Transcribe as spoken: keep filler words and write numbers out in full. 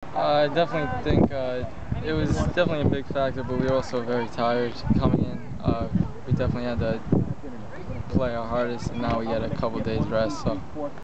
I definitely think uh, it was definitely a big factor, but we were also very tired coming in. Uh, we definitely had to play our hardest, and now we get a couple days rest. So.